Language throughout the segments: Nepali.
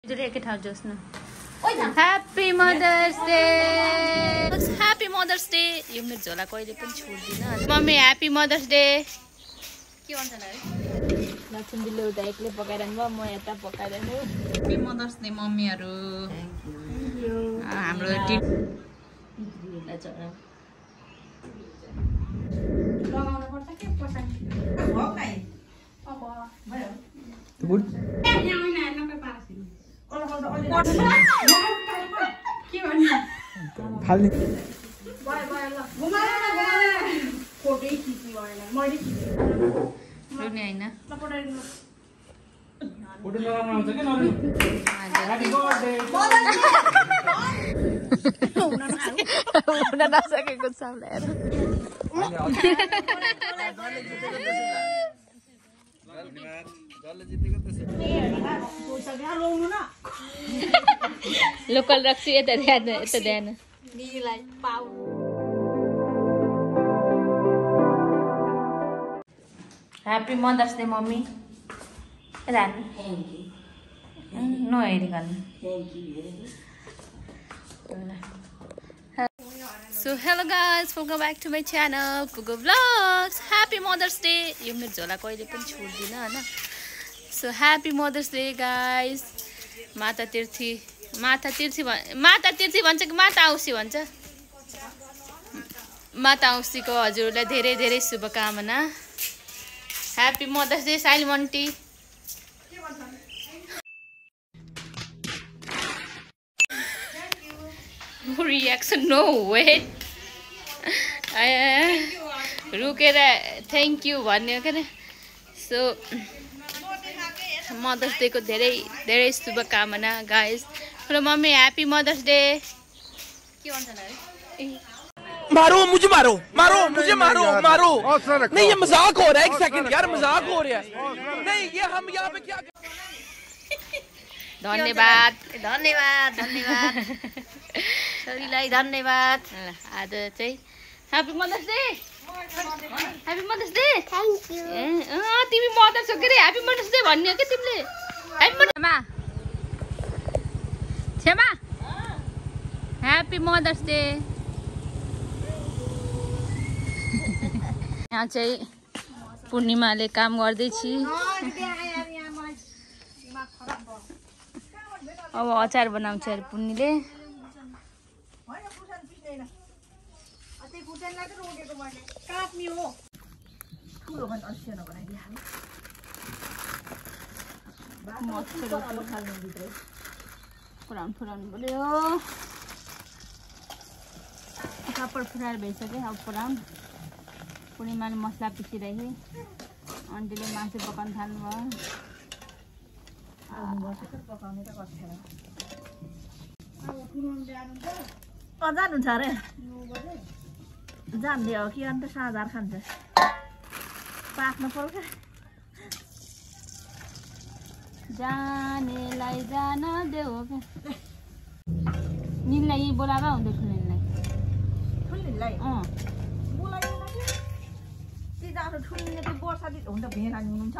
Happy Mother's Day! Happy Mother's Day! यो मेरो झोला कहिले पनि छोड्दिन मम्मी Happy Mother's Day! के भन्छ ल लक्ष्मीले उता एक्लै पकाइरहनु भयो म यता पकाइरहनु Happy Mother's Day मम्मीहरु हाम्रो टिम लगाउन पर्छ के पछाडी हो काई अब भयो गुड खाली नसकेको सामलाएर लोकल रक्सी यता ध्यान Happy Mother's Day मम्मी रानी नो हेरिकन So hello guys, welcome back to my channel Pugo Vlogs. Happy Mother's Day. यो मेरो झोला कहिले पनि छोड्दिन हैन. So happy Mother's Day guys. माता तीर्थी भन्छ कि माता औँसी भन्छ. माता औँसीको हजुरलाई धेरै धेरै शुभकामना. Happy Mother's Day Sailmonty. No reaction, no wait. रुकेर thank you भन्ने के नि. So Mother's Day को धेरै धेरै शुभकामना guys. Hello mummy Happy Mother's Day. के भन्छ ल मारो मुझे मारो नहीं ये मजाक हो रहा है एक सेकंड यार मजाक हो रहा है नहीं ये हम यहाँ पे क्या धन्यवाद छोरीलाई धन्यवाद आज चाहिँ Happy Mother's Day thank you तिमी मदर छौ के रे Happy Mother's Day भन्ने हो के तिमीले Happy Happy Mother's Day यहाँ चाहिँ पूर्णिमाले काम गर्दै छि अब अचार बनाउँछ अरे पुन्नीले फुराउनु पर्यो कापड फुराएर भइसक्यो अब फुराउनु पूर्णिमाले मसला पिसिरहेको आन्टीले मासु पकाउन थाल्नु भयो जानु छ अरे जान्ने हो कि अन्त 7,000 खान्छ पाक्नु पर्छ जानेलाई जान देऊ के निललाई बोलावा हुँदै ठुल्नेलाई जानु ठुल्ने त्यो वर्षा हुन्छ भेना हुनुहुन्छ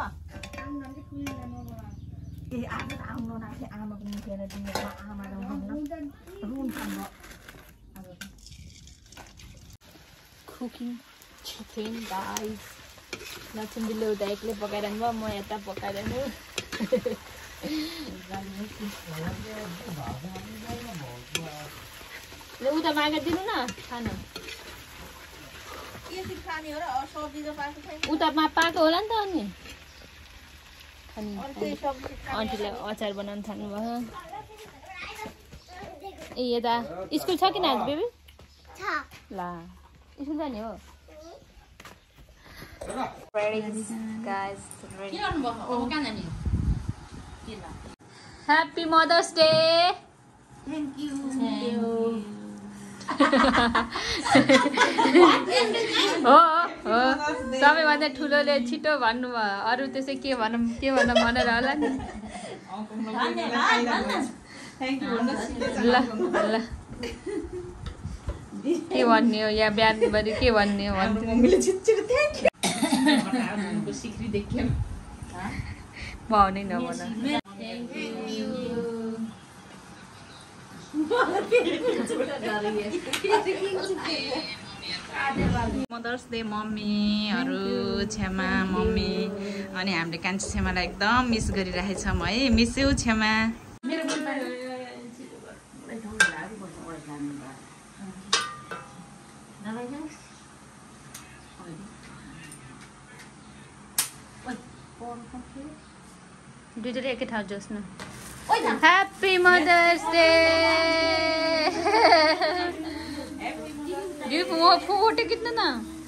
ए आज त आउनु नाथे आमाको मिठेर दिनु आमा रुन्छ कुकिङ चिकन गाइस लक्ष्मीले उता एक्लै पकाइरहनु भयो म यता पकाइरहनु उता मागेर दिनु न खानु उता पाएको होला नि त अनि आन्टीले अचार बनाउन थाल्नु भयो ए यता स्कुल छ किन आज बेबी ल स्कुल जाने हो Happy Mother's Day. Thank you. हो सबैभन्दा ठुलोले छिटो भन्नुभयो अरू त्यसै के भनौँ भनेर होला नि ल के भन्ने हो या बिहानभरि के भन्ने हो भाउ नै नभन मदर्स डे मम्मीहरू क्षमा मम्मी अनि हामीले कान्छी क्षमालाई एकदम मिस गरिरहेछौँ है। मिस यु क्षमा। दुईजनै एकै ठाउँ जोस् न। Happy mothers day. फोटो खिच्नु न।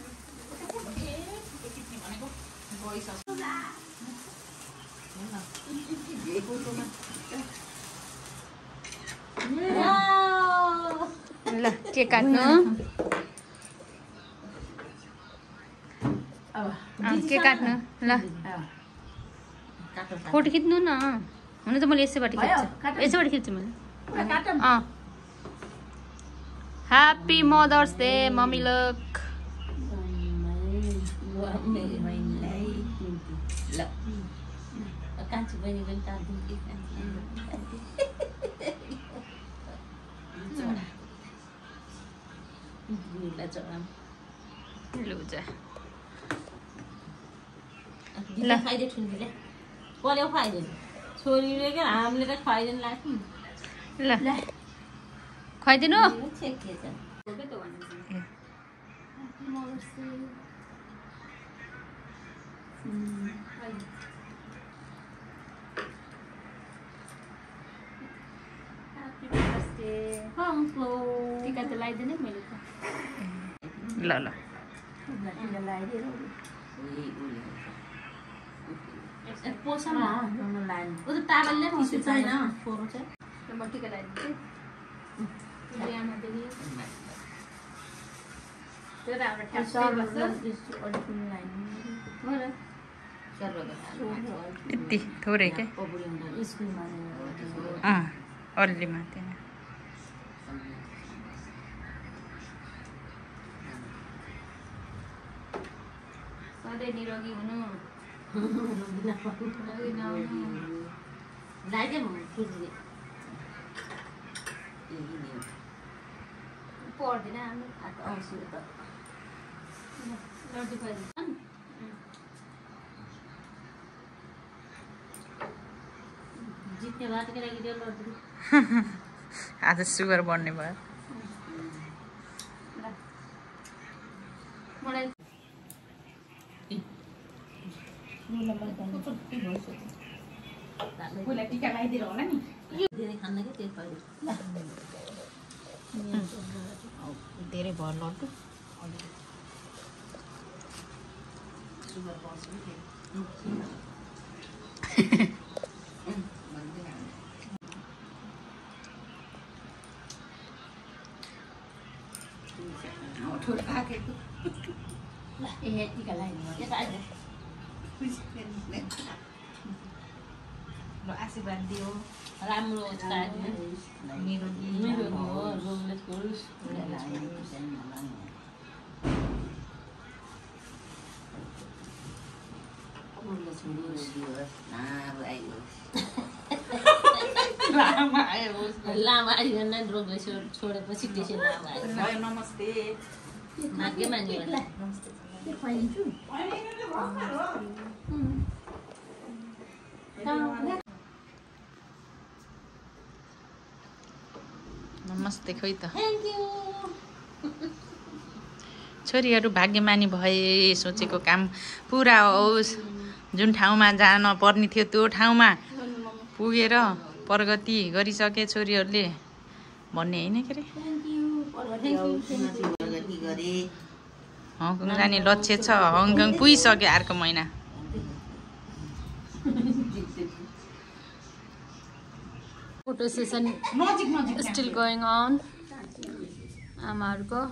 ल केक काट्नु। केक काट्नु ल। फोटो खिच्नु न। हुन त मैले यसैबाट खिच्छु, यसैबाट खिच्छु मैले। ह्याप्पी मदर्स डे मम्मी लोक। छोरीले क्या हामीले त खुवाइदिनु लाग्छ ल खुवाइदिनु। टिका त लगाइदिने मैले त। ल ल टाढाले टिसु छैन फोरो चाहिँ म टिका लगाइदिन्छु। यति थोरै क्या अलि मात्रै। सधैँ निरोगी हुनु। पर्दैन जित्ने बात के लागि लड्नु। आज सुगर बढ्ने भयो। मलाई टिका लगाइदिएर होला नि। धेरै खान्न कि त्यही पाइयो धेरै भयो लड्डु। टिका लगाइदिनु आशीर्वाद दियो राम्रो होस् निरोगी होस्। लामा आयो नै रोगले छोडेपछि त्यसै लामा आयो। नमस्ते। भाग्य मान्यो नमस्ते खोइ त। Thank you. छोरीहरू भाग्यमानी भए सोचेको काम पुरा होस्। जुन ठाउँमा जान पर्ने थियो त्यो ठाउँमा पुगेर प्रगति गरिसके छोरीहरूले भन्ने होइन के अरे। हङकङ जाने लक्ष्य छ। हङकङ पुगिसक्यो अर्को महिना। Photo session still going on. आमाहरूको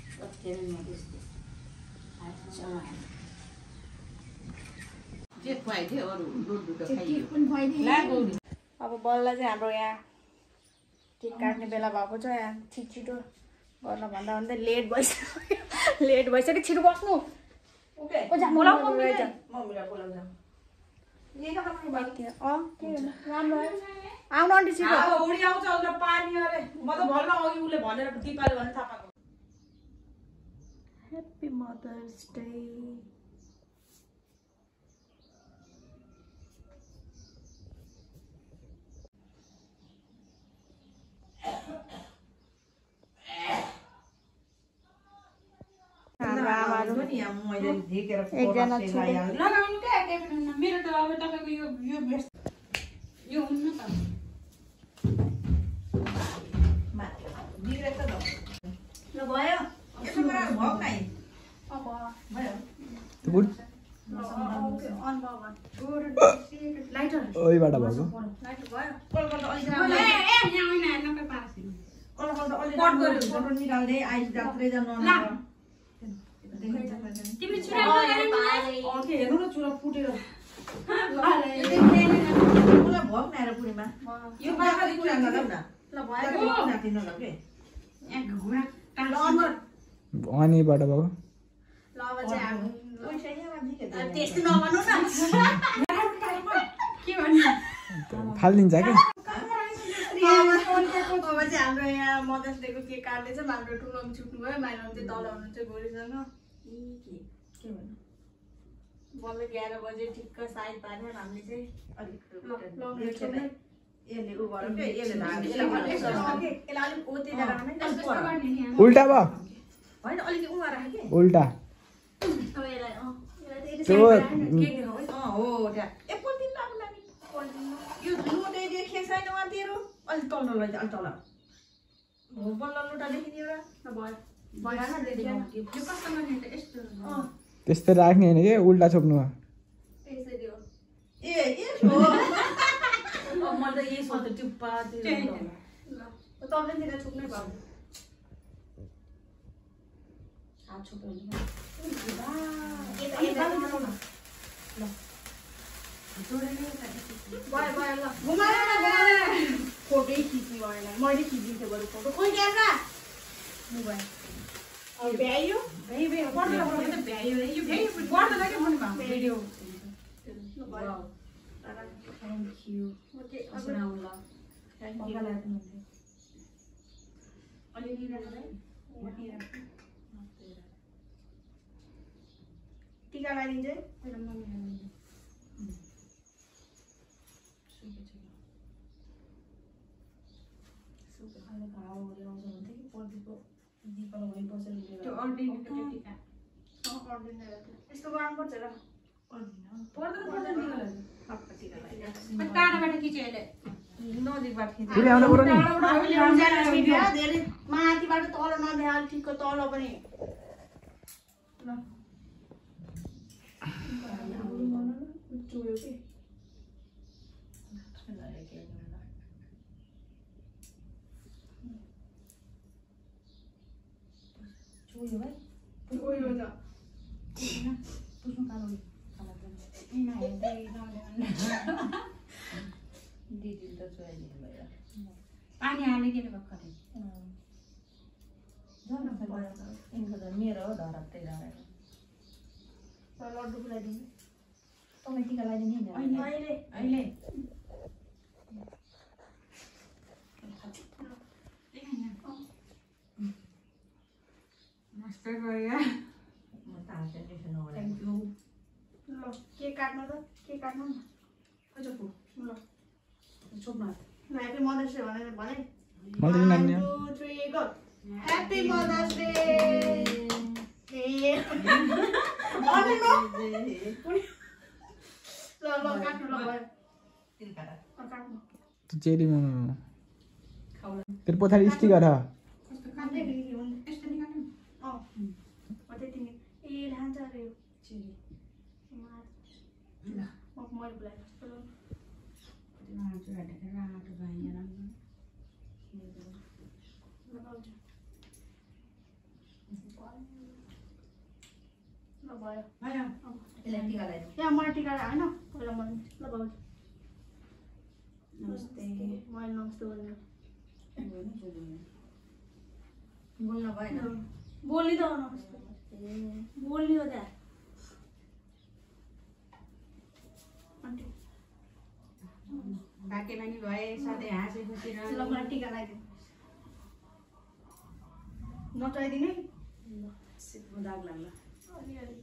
अब बल्ल चाहिँ हाम्रो यहाँ केक काट्ने बेला भएको छ। यहाँ छिटो गर्न भन्दा भन्दै लेट भइसक्यो। छिटो बस्नु। राम्रो आउनु आन्टी छिटो उडी आउँछ उसले पानी अरे म त भन्न अघि उसले भनेर दिपाले भने थाहा पाएको ह्याप्पी मदर्स डे एकजना लगाउनु क्या मेरो त अब तपाईँको यो भेस्ट यो हुन्न त ल भयो ओइबाट भएको निकाल्दै आइस जात्रै जानु तिमी चुरा हेर्नु न चुरा फुटेर यो बाख्रा कुरा लगाऊ न ल भयो अनीबाट भएको ल अब चाहिँ हामी त्यस्तो नभन्नु न के भन्नु फालिदिन्छ क्या अब चाहिँ हाम्रो यहाँ मदर्स डेको केक काट्दैछ हाम्रो ठुलोमा छुट्नु भयो माइलोमा चाहिँ तल हुनुहुन्छ गोरीसँग के भन्नु बल्ल 11 बजे ठिक्क साइड पार्यो हामीले चाहिँ उल्टा भयो उल्टा त्यस्तै राख्ने होइन कि उल्टा छोप्नु हो तपाईँतिर छुट्नै भयो फोटै खिच्नु भएन मैले खिचिदिन्थेँ बरु फोटो कोही क्यामेरा भ्यायो भिडियो टिका लगाइदिन्छ यस्तो गर्नुपर्छ र टाढाबाट खिच्यो अहिले नजिकबाट फेरि आउनु पर्यो नि धेरै माथिबाट तल नभ्या ठिकको तल पनि चुयो कि चुयो भाइ चुयो त पानी हालेको भर्खरै मेरो हो धरप्तै लड्डु खुलाइदिनु तपाईँ टिका लगाइदिने अहिले मस्त गयो थ्याङ्क यू ल केक काट्नु त केक काट्नु न ल छोप्नु ल ह्याप्पी मदर्स डे भनेर भने मैले त नानी 1 2 3 गो ह्याप्पी मदर्स डे ल काट्नु ल भयो काट्नु त्यो चेरी मोमो तेरो पछाडि स्टिक गर काट्दै फेरि यस्तो नि काट्नु त्यति नि ए लान्छ अरे यो चिरी ल मैले बोलाएँ जस्तो ल भयो यहाँ मलाई टिका होइन पहिला मैले ल भाउजू नमस्ते मैले नमस्ते बोल्नु बोल्नु भएन बोल्नु त नमस्ते बोल्नु हो त्यहाँ आन्टी भाग्यमानी भए सधैँ हाँसे खुसी ल रहनु मलाई टिका लगाइदिनु नचाइदिने दाग लाग्ला अलिअलि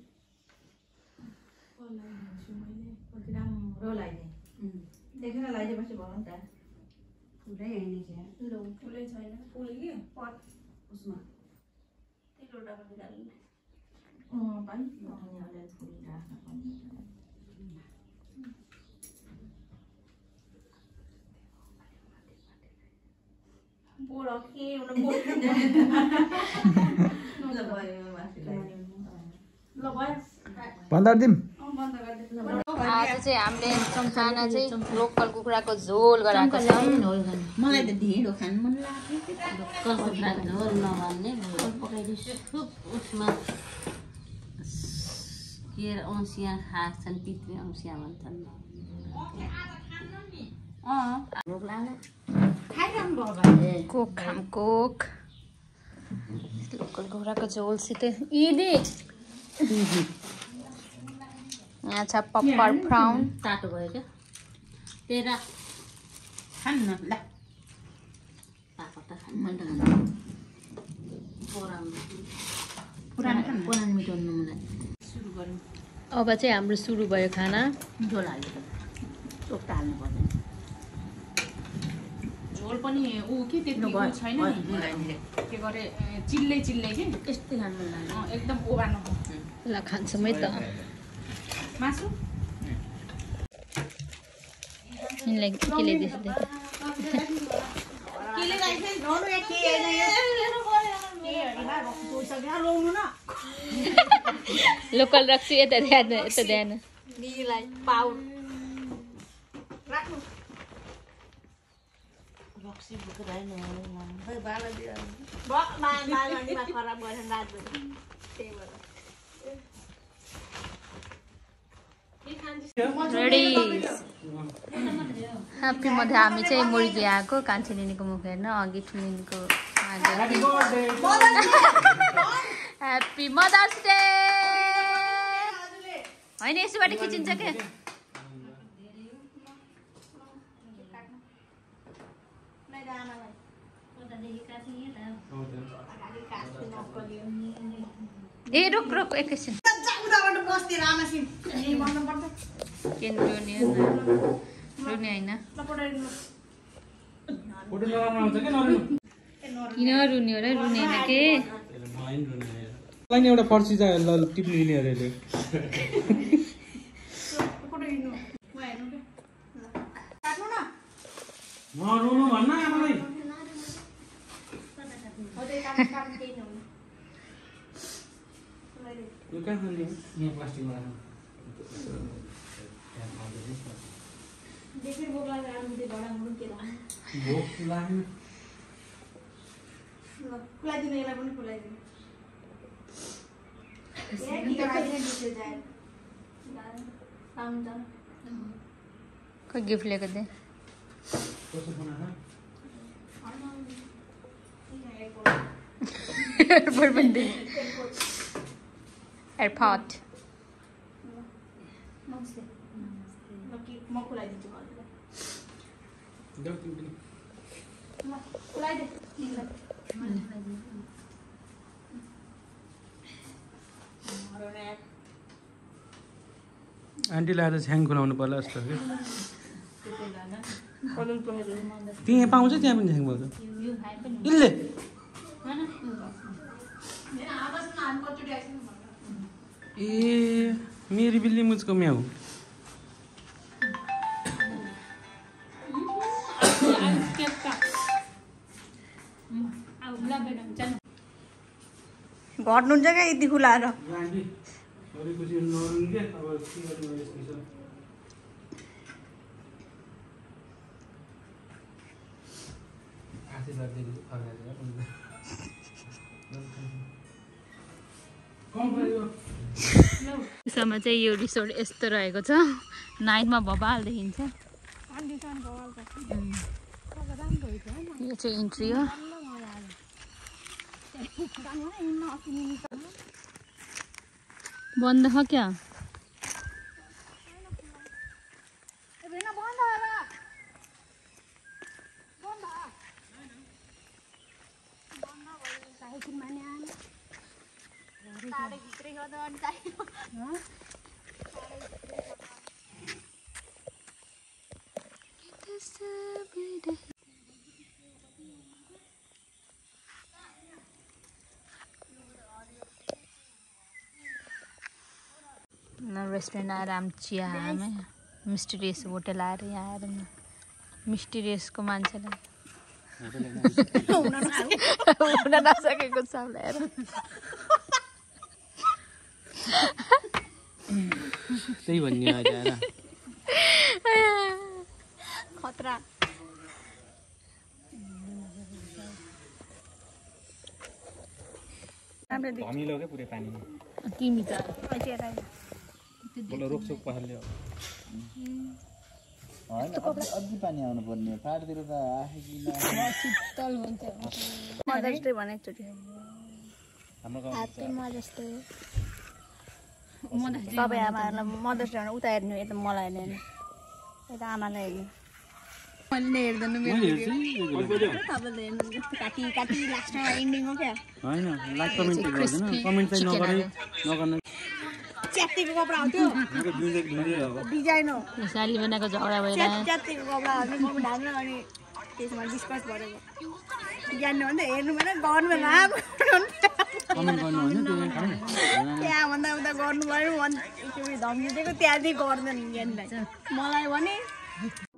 कति राम्रो लगाइदिएँ देखेर लगाइदिएपछि भयो नि त पुरै हेर्ने क्या ल फुलै छैन फुल के पट उसमा त्यही लोटाको निकाल्नु पनि अलिअलि फुल राख्न पनि बोरा के एउटा ल भयो माथिलाई ल भयो भन्दा दिम बन्द गरिदिनु आज चाहिँ हामीले खाना चाहिँ लोकल कुखुराको झोल गराएको छ मलाई त ढिँडो खानु मन लाग्यो लोकल कुखुराको झोल नभन्ने झोल पकाइदिन्छु उसमा के औँसिया खान्छन् पितृ औँसिया भन्छन् भोक लाग्ला खाइरहनु भयो भने कोक खाम कोक लोकल कुखुराको झोलसित इदी यहाँ छ पप्पर फ्राउन तातो भयो क्या तेरा खानु न ल पापा त खानु मन त पुरानो मिठो नुन सुरु गरौँ अब चाहिँ हाम्रो सुरु भयो खाना झोल हाल्नु चोक्टा हाल्नु पर्दैन झोल पनि ऊ के त्यति ऊ छैन नि के गरे चिल्ले चिल्ले कि यस्तै खानु मन लाग्यो एकदम ओभानो ल खान्छौँ है त मासु यिनलाई के ल्याइदिएछ देख केले गाइस नोनु या के हैन यो के हरिबा भोसक्या लाउनु न लोकल रक्सी यता ध्यान दिदीलाई पाउ राख्नु रक्सी बोक्दैन खै बाला दियो मामा खराब गरेर राख्दैन त्यही भएर रेडी ह्याप्पी मध्य हामी चाहिँ मुर्गी आएको कान्छी निनीको मुख हेर्न अघि ठुलिनीको ह्याप्पी मदर्स डे होइन यसोबाट खिचिन्छ के ए रुक रुक एकैछिन उताबाट बस्थे रामासिन भन्नु पर्छ किन रुने होइन किन रुने हो र रुने होइन के एउटा पर्ची चाहिँ टिप्नु लिने अरे रुनु भन्न आमालाई यो कहाँ खाने यहाँ प्लास्टिकमा राख्नु देखेर भोक लाग्यो आलु दे घडा मुडु के लाग्यो भोक लाग्यो ल खुलाइदिनु यसलाई पनि खुलाइदिनु ए के गराइदिनु दिसे जाए काम त कोही गिफ्ट लिएको दे कस्तो बनाएको एयरपोर्ट पनि दे एयरपोर्ट नमस्ते म खुलाइदिन्छु हजुरलाई देऊ तिमी पनि ल खुलाइदे आन्टीलाई आज छ्याङ खुलाउनु पर्ला जस्तो कि त्यहाँ पाउँछ त्यहाँ पनि छ्याङ पाउँछ इल्ले ए मेरी बिल्ली मुझको म्याउ घट्नुहुन्छ क्या यति खुलाएर उसमा चाहिँ यो रिसोर्ट यस्तो रहेको छ नाइटमा भबाल देखिन्छ यो चाहिँ इन्ट्री हो बन्द छ क्या रेस्टुरेंट आएर हामी चिया हामी मिस्टिरियस होटल आएर यहाँ आएर मिस्टिरियसको मान्छेलाई हुन नसकेको छ ल्याएर त्यही भन्ने आएर खतरा धमिलो के पुरै पानी तिमी त बोलो रोकसोक पहाडले हो होइन अझै पानी आउनु पर्ने पाहाडतिर त शीतल हुन्छ मदर्स डे भने एकचोटि हाम्रो गाउँ ह्यापी मदर्स डे सबै आमाहरूलाई मदर्स डे भने उता हेर्नु यता मलाई हेर्नु यता आमालाई हेर्नु मैले हेर्दैन तपाईँले हेर्नु काटी काटी लास्टमा एन्डिङ हो क्या हैन लाइक कमेन्ट गर्दैन कमेन्ट चाहिँ नगर्ने च्यात्तीको कपडा आउँथ्यो डिजाइन हो साली बनाएको झगडा भइरहेको च्यात्तीको कपडा आउने म ढाल्नु अनि त्यसमा डिस्कस गरेको जान्नु भने हेर्नु भएन गर्नु भएन कमेन्ट गर्नु होइन त्यो त्यहाँभन्दा उता गर्नु पऱ्यो धम्की दिएको त्यहाँदेखि गर्दैन ज्ञानलाई मलाई भने